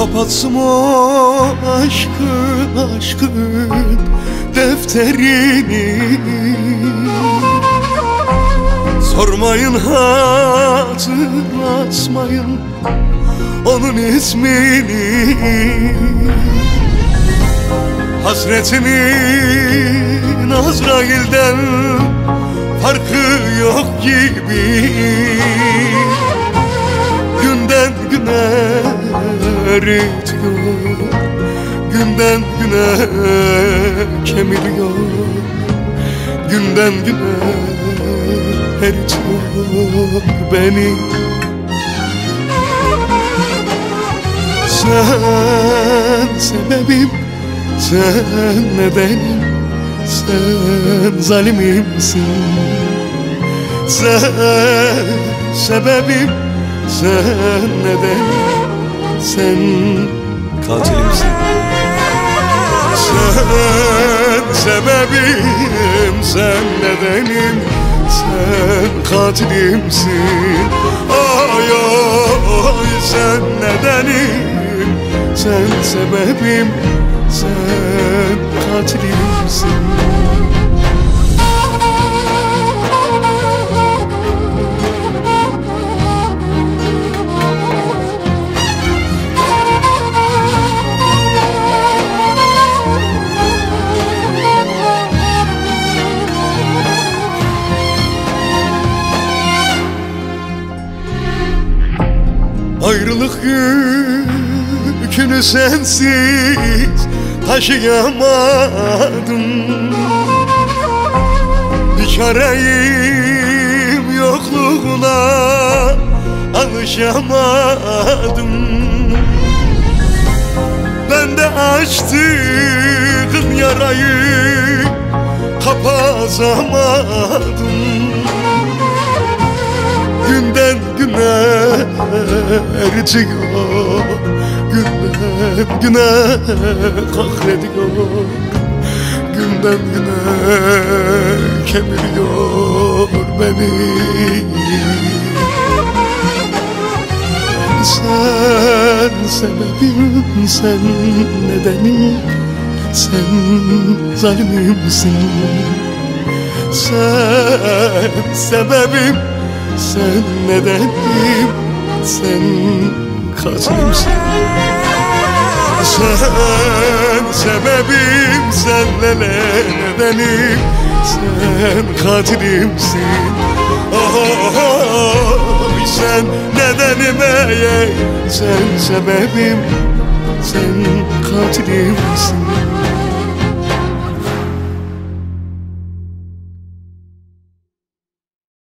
Kapatsın o aşkın defterini. Sormayın, hatırlatmayın onun ismini. Hasretinin Azrail'den farkı yok gibi. Günden güne eritiyor, günden güne kemiriyor, günden güne eritiyor beni. Sen sebebim, sen nedenim, sen zalimimsin. Sen sebebim, sen nedenim, sen katilimsin. Sen sebebim, sen nedenim, sen katilimsin. Ay ay, sen nedenim, sen sebebim, sen katilimsin. Ayrılık yükünü sensiz taşıyamadım. Bir çareyim, yokluğuna alışamadım. Ben de açtığın yarayı kapatamadım. Günden güne eritiyor, günden güne kahrediyor, günden güne kemiriyor beni. Sen sebebim, sen nedenim, sen zalimimsin. Sen sebebim, sen nedenim, sen katilimsin. Sen sebebim, sen nedenim, sen katilimsin. Oh, sen nedenim, sen sebebim, sen katilimsin.